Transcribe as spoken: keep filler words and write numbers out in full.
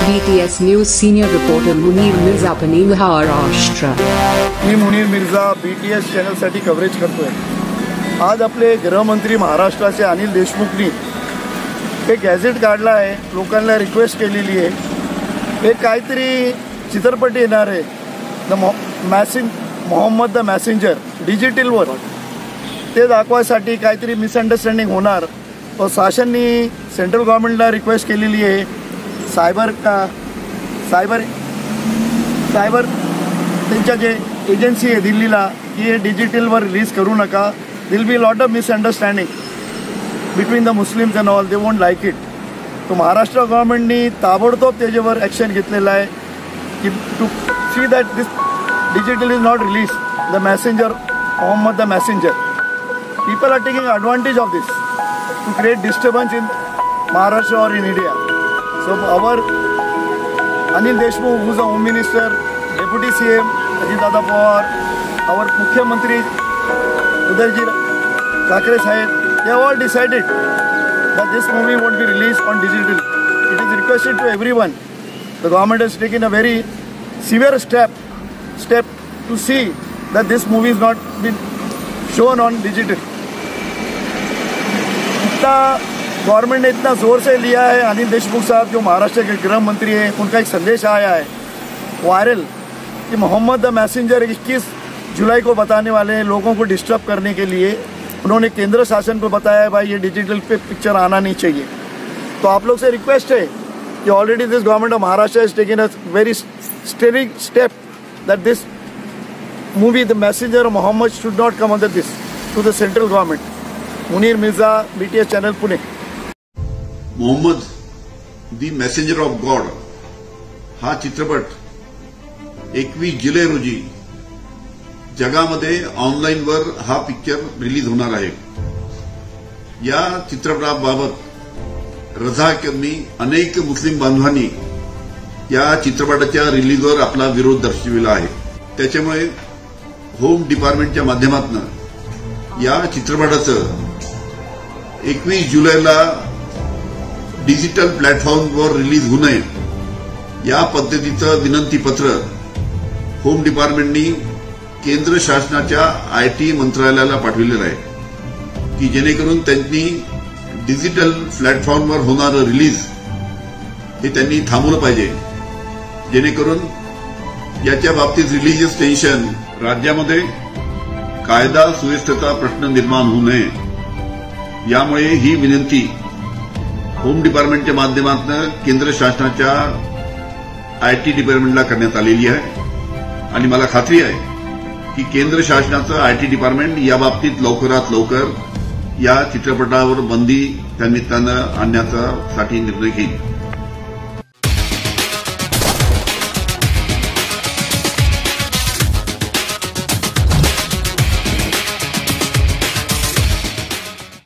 बी T S news senior reporter Munir Mirza, Pune, Maharashtra. मी Munir Mirza BTS channel साठी coverage करतोय। आज आपले गृहमंत्री महाराष्ट्राचे अनिल देशमुखनी एक गॅझेट काढला आहे, लोकांना रिक्वेस्ट केलेली आहे। एक काहीतरी चित्रपट येणार आहे, द मॅसिन मोहम्मद द मॅसेंजर डिजिटलवर, ते दाखवायसाठी काहीतरी मिसअंडरस्टँडिंग होणार व शासनाने सेंट्रल गव्हर्नमेंटला रिक्वेस्ट केलेली आहे सायबर का सायबर सायबर त्यांच्या जे एजन्सी आहे दिल्लीला की हे डिजिटलवर रिलीज करू नका। There'll be lot of misunderstanding between the Muslims and all, they won't like it. तो महाराष्ट्र गव्हर्नमेंटनी ताबडतोब त्याच्यावर ॲक्शन घेतलेलं आहे की to see that this digital is not release the messenger Mohammad the messenger. People are taking advantage of this to create disturbance in Maharashtra or in India. So our Anil Deshmukh, who is the Home Minister, Deputy C M Ajit Dada Pawar, our Mukhyamantri Udayji Thackeray Sahib, they have all decided that this movie won't be released on digital. It is requested to everyone. The government has taken a very severe step step to see that this movie is not been shown on digital. इतना government ने इतना जोर से लिया है, अनिल देशमुख साहब जो महाराष्ट्र के गृह मंत्री हैं, उनका एक संदेश आया है वायरल कि मोहम्मद द मैसेंजर इक्कीस जुलाई को बताने वाले हैं लोगों को डिस्टर्ब करने के लिए। उन्होंने केंद्र शासन को बताया है भाई ये डिजिटल पे पिक्चर आना नहीं चाहिए। तो आप लोग से रिक्वेस्ट है कि already this government of Maharashtra has taken a very steering step that this movie the messenger Mohammad should not come under this to the central government. Munir Mirza, BTS channel, Pune. Mohammad the messenger of God हा चित्रपट एकवीस जुलै रोजी जगामध्ये ऑनलाईनवर हा picture release होणार आहे। या चित्रपटाबाबत रझाकर्मी अनेक मुस्लिम बांधवांनी या चित्रपटाच्या रिलीजवर आपला विरोध दर्शविला आहे। त्याच्यामुळे होम डिपार्टमेंटच्या माध्यमातून या चित्रपटाचं एकवीस जुलैला डिजिटल प्लॅटफॉर्मवर रिलीज होऊ नये या पद्धतीचं विनंती पत्र होम डिपार्टमेंटनी केंद्र शासनाच्या आयटी मंत्रालयाला पाठविलेलं आहे की जेणेकरून त्यांनी डिजिटल प्लॅटफॉर्मवर होणारं रिलीज हे त्यांनी थांबवलं पाहिजे, जेणेकरून याच्या बाबतीत रिलीजियस टेन्शन राज्यामध्ये कायदा सुव्यवस्थेचा प्रश्न निर्माण होऊ नये यामुळे ही विनंती होम डिपार्टमेंटच्या माध्यमातून केंद्र शासनाच्या आयटी डिपार्टमेंटला करण्यात आलेली आहे आणि मला खात्री आहे की केंद्र शासनाचं आयटी डिपार्टमेंट याबाबतीत लवकरात लवकर या चित्रपटावर बंदी त्या निमित्तानं आणण्याचा साठी निर्णय घेईल।